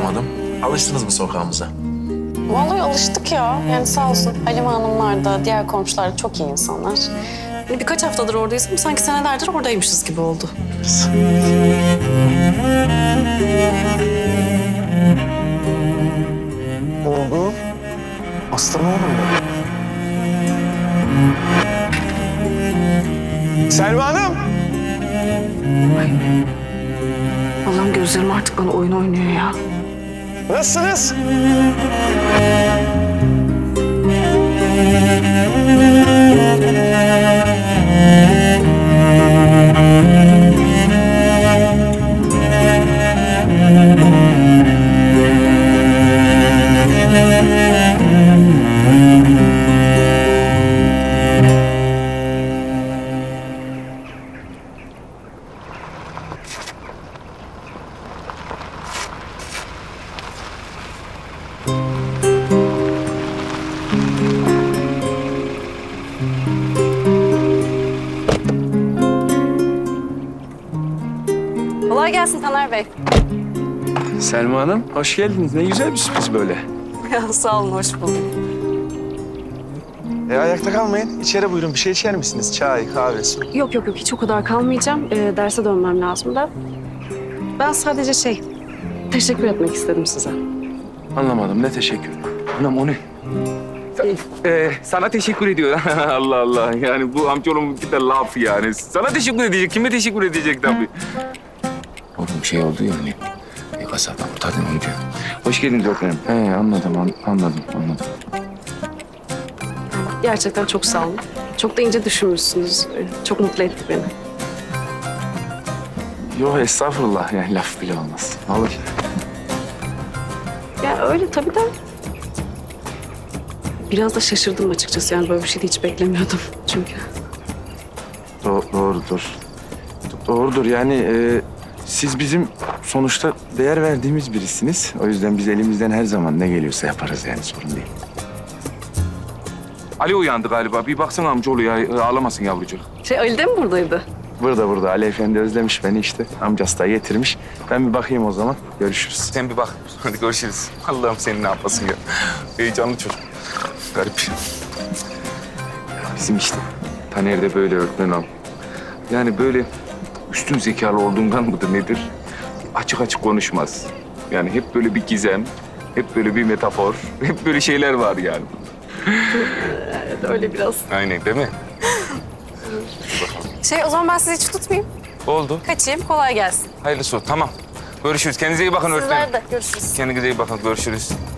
anlamadım. Alıştınız mı sokağımıza? Vallahi alıştık ya. Yani sağ olsun Halime Hanımlar da diğer komşular da çok iyi insanlar. Hani birkaç haftadır oradayız ama sanki senelerdir oradaymışız gibi oldu. Oldu. Aslan oğlum benim. Selma Hanım. Allah'ım gözlerim artık bana oyun oynuyor ya. Nasılsınız? Kolay gelsin Taner Bey. Selma Hanım, hoş geldiniz. Ne güzel bir sürpriz böyle. Ya sağ olun, hoş bulduk. Ayakta kalmayın. İçeri buyurun. Bir şey içer misiniz? Çay, kahve, su. Yok hiç o kadar kalmayacağım. Derse dönmem lazım da. Ben sadece teşekkür etmek istedim size. Anlamadım, ne teşekkür. Anam o ne? Sana teşekkür ediyor. Allah Allah. Yani bu amcaoğlumun bir de laf yani. Sana teşekkür edecek. Kime teşekkür edecek tabii? Oğlum bir şey oldu ya hani. Kasaptan kurtardın onu diyor. Hoş geldiniz öğretmenim. Anladım. Gerçekten çok sağ olun. Çok da ince düşünmüşsünüz. Çok mutlu etti beni. Yok estağfurullah. Yani laf bile olmaz. Vallahi. Ya öyle tabii de. Biraz da şaşırdım açıkçası. Yani böyle bir şey de hiç beklemiyordum çünkü. Doğrudur yani siz bizim sonuçta değer verdiğimiz birisiniz. O yüzden biz elimizden her zaman ne geliyorsa yaparız yani sorun değil. Ali uyandı galiba. Bir baksana amcaoğlu ya ağlamasın yavrucuk. Ali de mi buradaydı? Burada. Ali Efendi özlemiş beni işte. Amcası da getirmiş. Ben bir bakayım o zaman. Görüşürüz. Sen bir bak. Hadi görüşürüz. Allah'ım senin ne yapasın ya. Heyecanlı çocuk. Garip. Bizim işte Taner de böyle öğretmen al. Yani böyle üstün zekalı olduğundan mıdır nedir? Açık konuşmaz. Yani hep böyle bir gizem, hep böyle bir metafor, hep böyle şeyler var yani. Evet öyle biraz. Aynen değil mi? O zaman ben sizi hiç tutmayayım. Oldu. Kaçayım, kolay gelsin. Hayırlısı olsun. Tamam. Görüşürüz. Kendinize iyi bakın öğretmenim. Sizler de görüşürüz. Kendinize iyi bakın. Görüşürüz.